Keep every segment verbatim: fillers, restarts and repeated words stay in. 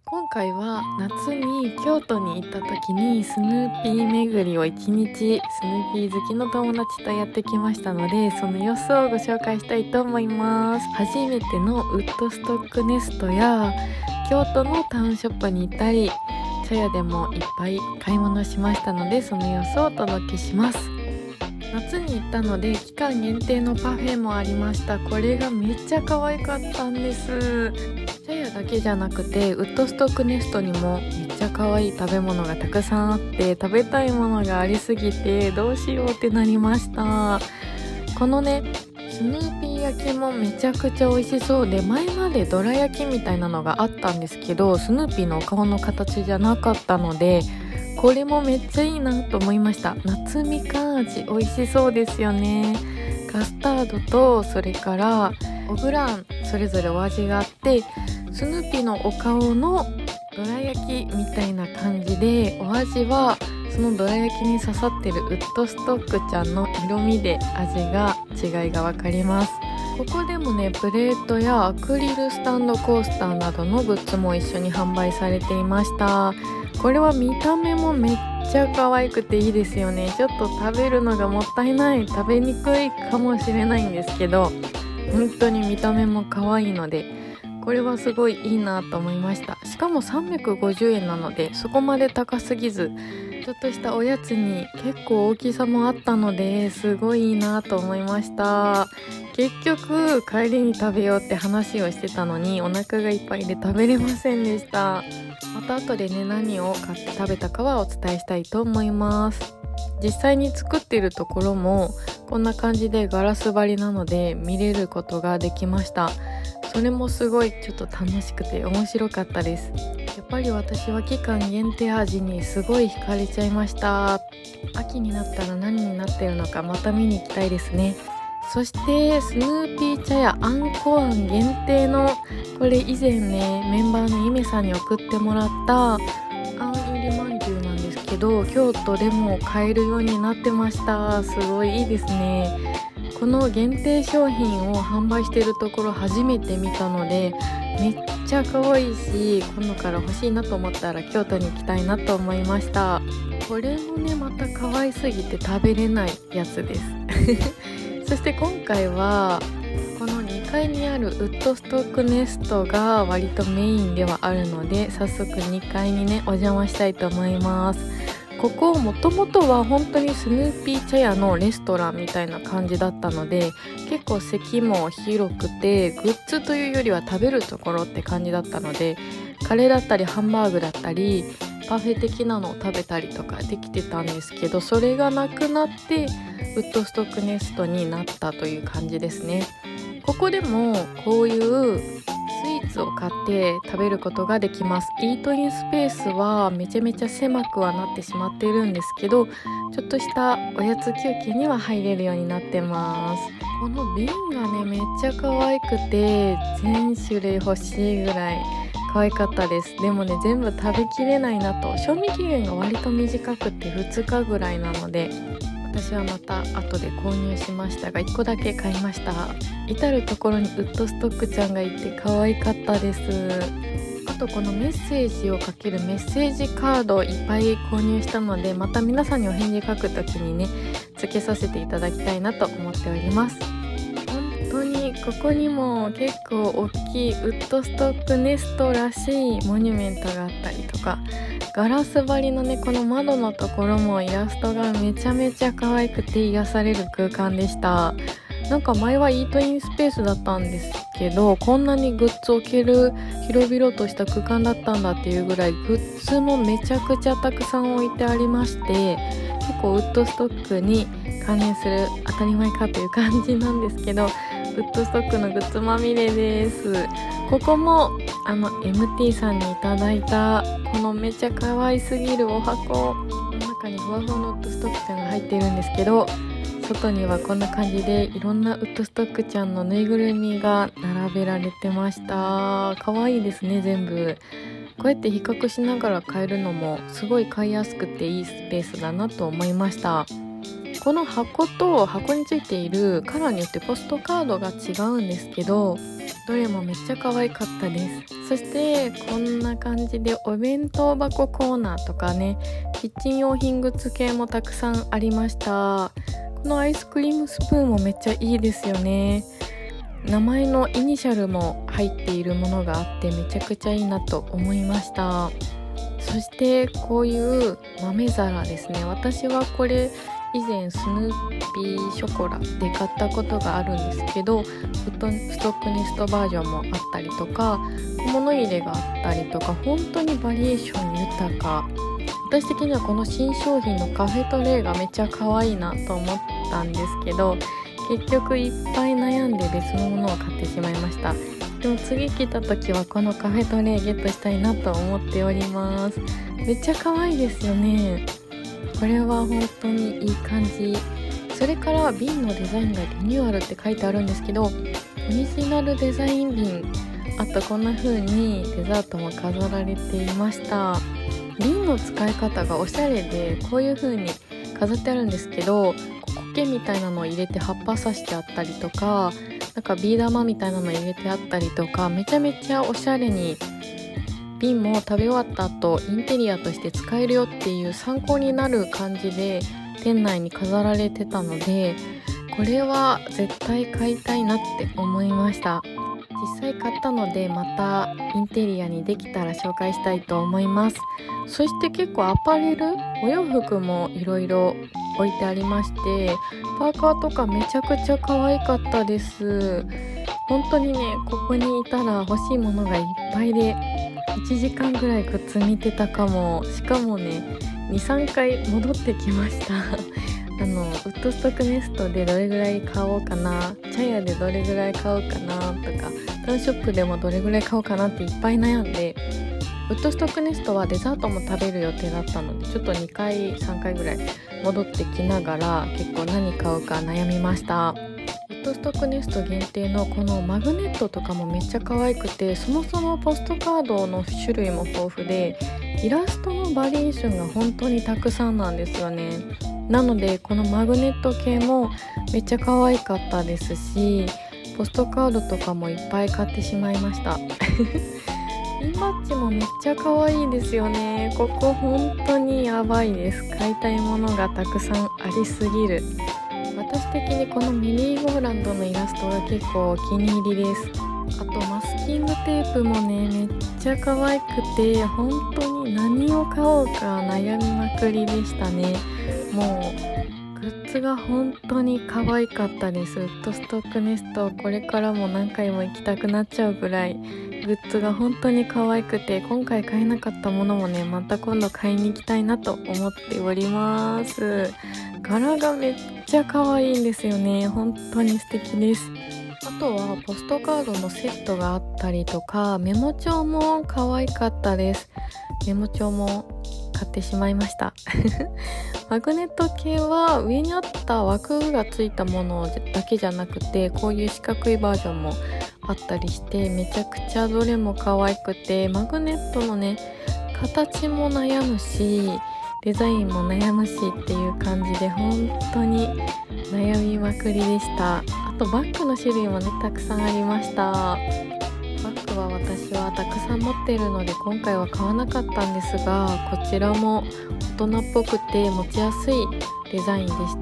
今回は夏に京都に行った時にスヌーピー巡りを一日スヌーピー好きの友達とやってきましたので、その様子をご紹介したいと思います。初めてのウッドストックネストや京都のタウンショップに行ったり、茶屋でもいっぱい買い物しましたので、その様子をお届けします。夏に行ったので期間限定のパフェもありました。これがめっちゃ可愛かったんです。茶屋だけじゃなくてウッドストックネストにもめっちゃ可愛い食べ物がたくさんあって、食べたいものがありすぎてどうしようってなりました。このねスヌーピー焼きもめちゃくちゃ美味しそうで、前までどら焼きみたいなのがあったんですけど、スヌーピーのお顔の形じゃなかったので、これもめっちゃいいなと思いました。夏みかん味美味しそうですよね。カスタードとそれからオブランそれぞれお味があって、スヌーピーのお顔のどら焼きみたいな感じで、お味はそのどら焼きに刺さってるウッドストックちゃんの色味で味が違いがわかります。ここでもねプレートやアクリルスタンドコースターなどのグッズも一緒に販売されていました。これは見た目もめっちゃ可愛くていいですよね。ちょっと食べるのがもったいない、食べにくいかもしれないんですけど、本当に見た目も可愛いので、これはすごいいいなと思いました。しかもさんびゃくごじゅうえんなのでそこまで高すぎず、ちょっとしたおやつに結構大きさもあったのですごいいいなと思いました。結局帰りに食べようって話をしてたのにお腹がいっぱいで食べれませんでした。また後でね何を買って食べたかはお伝えしたいと思います。実際に作っているところもこんな感じでガラス張りなので見れることができました。それもすごいちょっと楽しくて面白かったです。やっぱり私は期間限定味にすごい惹かれちゃいました。秋になったら何になってるのかまた見に行きたいですね。そしてスヌーピー茶屋あんこあん限定の、これ以前ねメンバーのゆめさんに送ってもらったあん入りまんじゅうなんですけど、京都でも買えるようになってました。すごいいいですね。この限定商品を販売しているところ初めて見たのでめっちゃ可愛いし、今度から欲しいなと思ったら京都に行きたいなと思いました。これもねまた可愛すぎて食べれないやつですそして今回はこのにかいにあるウッドストックネストが割とメインではあるので、早速にかいにねお邪魔したいと思います。ここもともとは本当にスヌーピー茶屋のレストランみたいな感じだったので、結構席も広くてグッズというよりは食べるところって感じだったので、カレーだったりハンバーグだったりパフェ的なのを食べたりとかできてたんですけど、それがなくなってウッドストックネストになったという感じですね。ここでもこういうスイーツを買って食べることができます。イートインスペースはめちゃめちゃ狭くはなってしまっているんですけど、ちょっとしたおやつ休憩には入れるようになってます。この瓶がねめっちゃ可愛くて全種類欲しいぐらい可愛かったです。でもね全部食べきれないなと。賞味期限が割と短くてふつかぐらいなので、私はまた後で購入しましたがいっこだけ買いました。至る所にウッドストックちゃんがいて可愛かったです。あとこのメッセージを書けるメッセージカードいっぱい購入したので、また皆さんにお返事書くときにね付けさせていただきたいなと思っております。本当にここにも結構大きいウッドストックネストらしいモニュメントがあったりとか、ガラス張りのねこの窓のところもイラストがめちゃめちゃ可愛くて癒される空間でした。なんか前はイートインスペースだったんですけど、こんなにグッズを置ける広々とした空間だったんだっていうぐらいグッズもめちゃくちゃたくさん置いてありまして、結構ウッドストックに関連する当たり前かという感じなんですけど、ウッドストックのグッズまみれです。ここもあの エムティー さんにいただいたこのめっちゃ可愛すぎるお箱の中にふわふわのウッドストックちゃんが入っているんですけど、外にはこんな感じでいろんなウッドストックちゃんのぬいぐるみが並べられてました。可愛いですね全部。こうやって比較しながら買えるのもすごい買いやすくていいスペースだなと思いました。 この箱と箱についているカラーによってポストカードが違うんですけど、どれもめっちゃ可愛かったです。そしてこんな感じでお弁当箱コーナーとかね、キッチン用品グッズ系もたくさんありました。このアイスクリームスプーンもめっちゃいいですよね。名前のイニシャルも入っているものがあってめちゃくちゃいいなと思いました。そしてこういう豆皿ですね。私はこれ以前スヌーピーショコラで買ったことがあるんですけど、ストックネストバージョンもあったりとか、小物入れがあったりとか、本当にバリエーション豊か。私的にはこの新商品のカフェトレイがめっちゃ可愛いなと思ったんですけど、結局いっぱい悩んで別のものを買ってしまいました。でも次来た時はこのカフェトレイゲットしたいなと思っております。めっちゃ可愛いですよね。これは本当にいい感じ。それから瓶のデザインがリニューアルって書いてあるんですけど、オリジナルデザイン瓶、あとこんな風にデザートも飾られていました。瓶の使い方がおしゃれで、こういう風に飾ってあるんですけど、苔みたいなのを入れて葉っぱ刺してあったりとか、なんかビー玉みたいなの入れてあったりとか、めちゃめちゃおしゃれに、瓶も食べ終わった後インテリアとして使えるよっていう参考になる感じで店内に飾られてたので、これは絶対買いたいなって思いました。実際買ったので、またインテリアにできたら紹介したいと思います。そして結構アパレル、お洋服もいろいろ置いてありまして、パーカーとかめちゃくちゃ可愛かったです。本当にね、ここにいたら欲しいものがいっぱいでいちじかんぐらいグッズ見てたかも。しかもね、にさんかい戻ってきましたあのウッドストックネストでどれぐらい買おうかな、チャヤでどれぐらい買おうかなとか、タウンショップでもどれぐらい買おうかなっていっぱい悩んで、ウッドストックネストはデザートも食べる予定だったので、ちょっとにかいさんかいぐらい戻ってきながら結構何買うか悩みました。ウッドストックネスト限定のこのマグネットとかもめっちゃ可愛くて、そもそもポストカードの種類も豊富で、イラストのバリエーションが本当にたくさんなんですよね。なのでこのマグネット系もめっちゃ可愛かったですし、ポストカードとかもいっぱい買ってしまいましたピンバッジもめっちゃ可愛いですよね。ここ本当にやばいです。買いたいものがたくさんありすぎる。私的にこのメリーゴーランドのイラストが結構お気に入りです。あとマスキングテープもね、めっちゃ可愛くて、本当に何を買おうか悩みまくりでしたね。もうグッズが本当に可愛かったです。ウッドストックネスト、これからも何回も行きたくなっちゃうぐらいグッズが本当に可愛くて、今回買えなかったものもね、また今度買いに行きたいなと思っております。柄がめっちゃ可愛いんですよね。本当に素敵です。あとはポストカードのセットがあったりとか、メモ帳も可愛かったです。メモ帳も買ってしまいましたマグネット系は上にあった枠がついたものだけじゃなくて、こういう四角いバージョンもあったりして、めちゃくちゃどれも可愛くて、マグネットのね、形も悩むしデザインも悩むしっていう感じで、本当に悩みまくりでした。あとバッグの種類もね、たくさんありました。バッグは私はたくさん持っているので今回は買わなかったんですが、こちらも大人っぽくて持ちやすいデザインでした。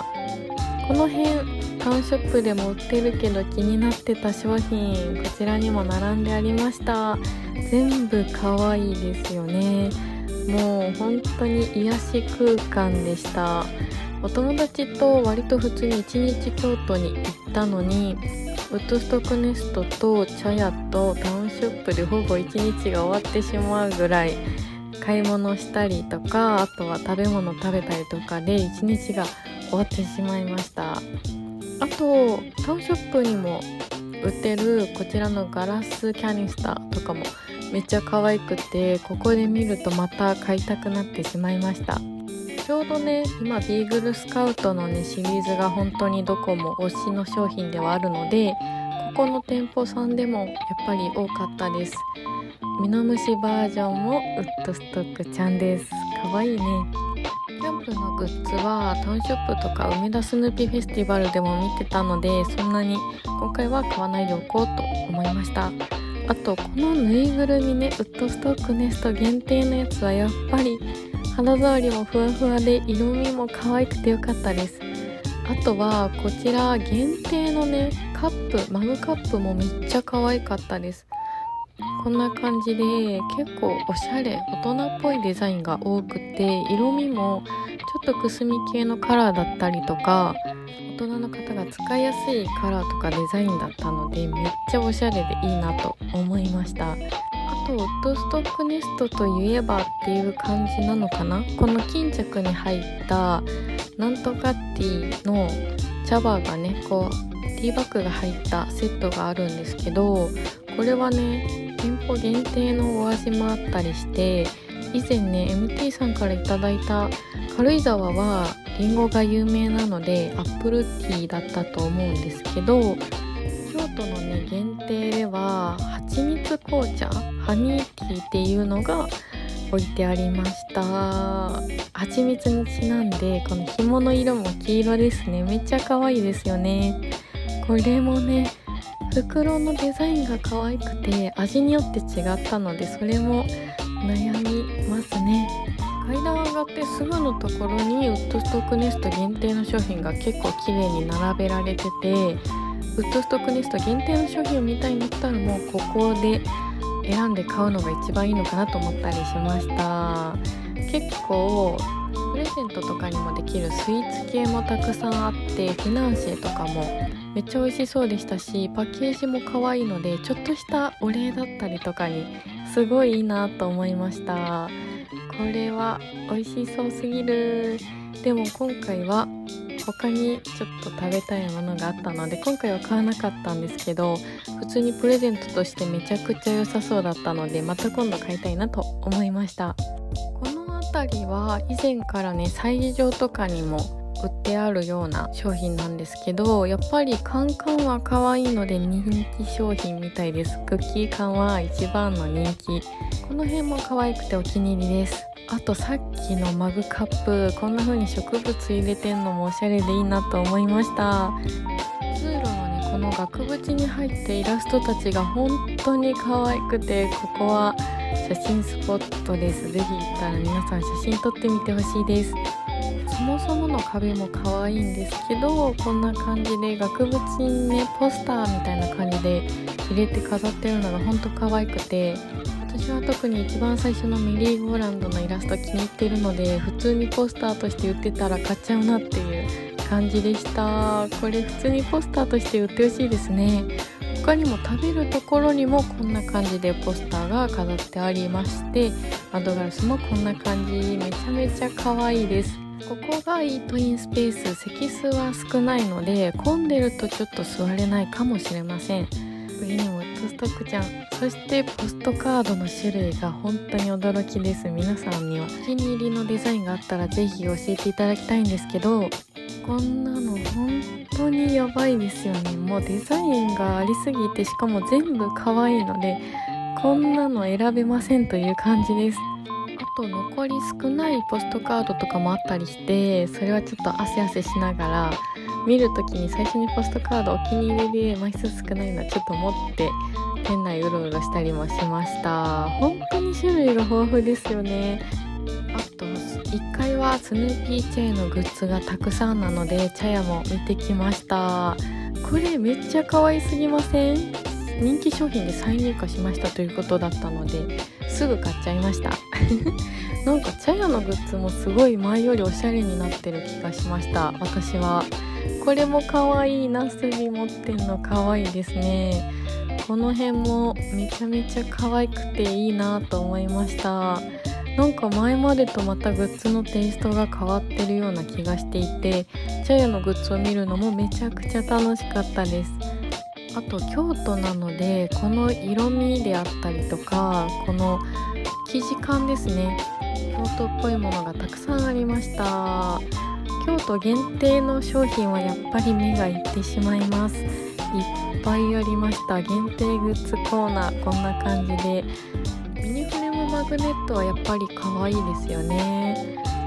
この辺タウンショップでも売ってるけど気になってた商品、こちらにも並んでありました。全部可愛いですよね。もう本当に癒し空間でした。お友達と割と普通にいちにち京都に行ったのに、ウッドストックネストとチャヤとタウンショップでほぼいちにちが終わってしまうぐらい買い物したりとか、あとは食べ物食べたりとかでいちにちが終わってしまいました。あとタウンショップにも売ってるこちらのガラスキャニスターとかもめっちゃ可愛くて、ここで見るとまた買いたくなってしまいました。ちょうどね、今ビーグルスカウトのねシリーズが本当にどこも推しの商品ではあるので、ここの店舗さんでもやっぱり多かったです。ミノムシバージョンもウッドストックちゃんです。かわいいね。キャンールのグッズはタウンショップとか梅田スヌーピーフェスティバルでも見てたので、そんなに今回は買わないでおこうと思いました。あとこのぬいぐるみね、ウッドストックネスト限定のやつはやっぱり肌触りもふわふわで色味も可愛くてよかったです。あとはこちら限定のねカップ、マグカップもめっちゃ可愛かったです。こんな感じで結構おしゃれ、大人っぽいデザインが多くて、色味もちょっとくすみ系のカラーだったりとか、大人の方が使いやすいカラーとかデザインだったので、めっちゃおしゃれでいいなと思いました。あとウッドストックネストといえばっていう感じなのかな、この巾着に入ったなんとかティーの茶葉がね、こうティーバッグが入ったセットがあるんですけど、これはね店舗限定のお味もあったりして、以前ね エムティー さんからいただいた軽井沢はリンゴが有名なのでアップルティーだったと思うんですけど、京都のね限定では蜂蜜紅茶、ハニーティーっていうのが置いてありました。蜂蜜にちなんでこの紐の色も黄色ですね。めっちゃ可愛いですよね。これもね袋のデザインが可愛くて味によって違ったので、それも悩みますね。階段上がってすぐのところにウッドストックネスト限定の商品が結構綺麗に並べられてて、ウッドストックネスト限定の商品を見たいんだったらもうここで選んで買うのが一番いいのかなと思ったりしました。結構プレゼントとかにもできるスイーツ系もたくさんあって、フィナンシェとかもめっちゃ美味しそうでしたし、パッケージも可愛いのでちょっとしたお礼だったりとかにすごいいいなと思いました。これは美味しそうすぎる。でも今回は他にちょっと食べたいものがあったので今回は買わなかったんですけど、普通にプレゼントとしてめちゃくちゃ良さそうだったのでまた今度買いたいなと思いました。この辺りは以前からね催事場とかにも売ってあるような商品なんですけど、やっぱりカンカンは可愛いので人気商品みたいです。クッキー缶は一番の人気。この辺も可愛くてお気に入りです。あとさっきのマグカップ、こんな風に植物入れてんのもおしゃれでいいなと思いました。通路のねこの額縁に入ってイラストたちが本当に可愛くて、ここは写真スポットです。ぜひ行ったら皆さん写真撮ってみてほしいです。そもそもの壁も可愛いんですけど、こんな感じで額縁にねポスターみたいな感じで入れて飾ってるのが本当可愛くて、私は特に一番最初のメリーゴーランドのイラスト気に入ってるので、普通にポスターとして売ってたら買っちゃうなっていう感じでした。これ普通にポスターとして売ってほしいですね。他にも食べるところにもこんな感じでポスターが飾ってありまして、窓ガラスもこんな感じ、めちゃめちゃ可愛いです。ここがイートインスペース、席数は少ないので混んでるとちょっと座れないかもしれません。次にもウッドストックちゃん、そしてポストカードの種類が本当に驚きです。皆さんにはお気に入りのデザインがあったらぜひ教えていただきたいんですけど、こんなの本当にやばいですよね。もうデザインがありすぎて、しかも全部可愛いのでこんなの選べませんという感じです。あと残り少ないポストカードとかもあったりして、それはちょっと汗汗しながら見るときに最初にポストカードお気に入りで枚数少ないのはちょっと持って店内うろうろしたりもしました。本当に種類が豊富ですよね。あといっかいはスヌーピーチェーのグッズがたくさんなので茶屋も見てきました。これめっちゃ可愛すぎません？人気商品で再入荷しましたということだったのですぐ買っちゃいましたなんか茶屋のグッズもすごい前よりおしゃれになってる気がしました。私はこれも可愛い、ナスビ持ってんの可愛いですね。この辺もめちゃめちゃ可愛くていいなと思いました。なんか前までとまたグッズのテイストが変わってるような気がしていて、茶屋のグッズを見るのもめちゃくちゃ楽しかったです。あと京都なのでこの色味であったりとか、この生地感ですね、京都っぽいものがたくさんありました。京都限定の商品はやっぱり目がいってしまいます。いっぱいありました。限定グッズコーナー、こんな感じでミニフレームマグネットはやっぱり可愛いですよね。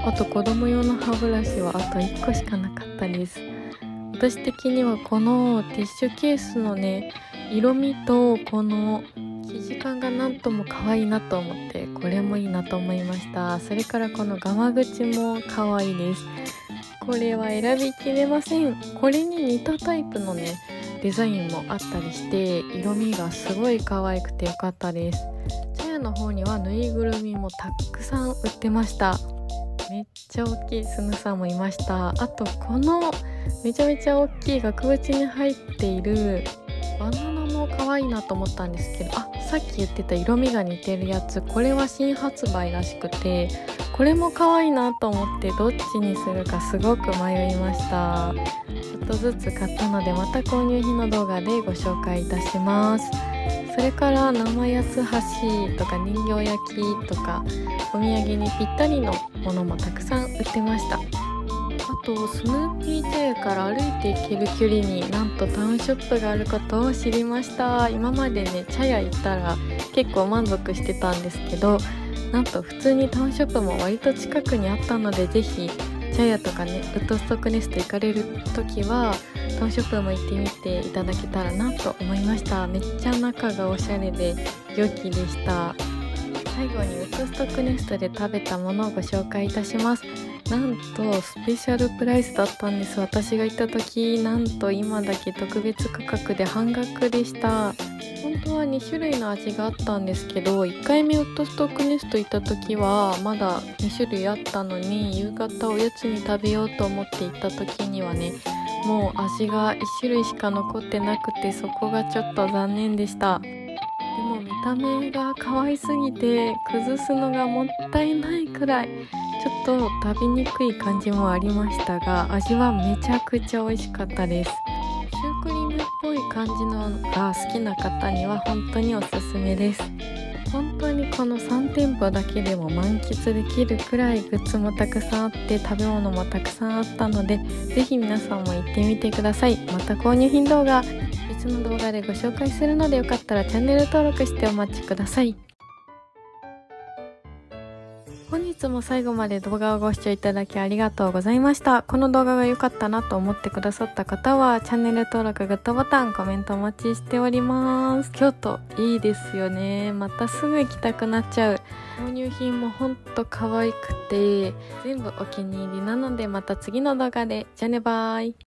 あと子供用の歯ブラシはあといっこしかなかったです。私的にはこのティッシュケースのね色味とこの生地感がなんとも可愛いなと思って、これもいいなと思いました。それからこのガマ口も可愛いです。これは選びきれません。これに似たタイプのねデザインもあったりして色味がすごい可愛くてよかったです。茶屋の方にはぬいぐるみもたくさん売ってました。めっちゃ大きいスヌさんもいました。あとこのめちゃめちゃ大きい額縁に入っているバナナも可愛いなと思ったんですけど、あ、さっき言ってた色味が似てるやつ、これは新発売らしくて、これも可愛いなと思ってどっちにするかすごく迷いました。ちょっとずつ買ったのでまた購入品の動画でご紹介いたします。それから生八つ橋とか人形焼きとかお土産にぴったりのものもたくさん売ってました。あとスヌーピー茶屋から歩いて行ける距離になんとタウンショップがあることを知りました。今までね茶屋行ったら結構満足してたんですけど、なんと普通にタウンショップも割と近くにあったので、ぜひ茶屋とかねウッドストックネスト行かれる時はタウンショップも行ってみていただけたらなと思いました。めっちゃ中がおしゃれで良きでした。最後にウッドストックネストで食べたものをご紹介いたします。なんとスペシャルプライスだったんです。私が行った時なんと今だけ特別価格で半額でした。本当はに種類の味があったんですけど、いっかいめウッドストックネスト行った時はまだに種類あったのに、夕方おやつに食べようと思って行った時にはねもう味がいち種類しか残ってなくて、そこがちょっと残念でした。でも見た目が可愛すぎて崩すのがもったいないくらいちょっと食べにくい感じもありましたが、味はめちゃくちゃ美味しかったです。シュークリームっぽい感じのが好きな方には本当におすすめです。本当にこのさん店舗だけでも満喫できるくらいグッズもたくさんあって食べ物もたくさんあったので、ぜひ皆さんも行ってみてください。また購入品動画別の動画でご紹介するので、よかったらチャンネル登録してお待ちください。本日も最後まで動画をご視聴いただきありがとうございました。この動画が良かったなと思ってくださった方はチャンネル登録、グッドボタン、コメントお待ちしております。京都いいですよね。またすぐ行きたくなっちゃう。購入品もほんと可愛くて全部お気に入りなので、また次の動画で。じゃあねバイ。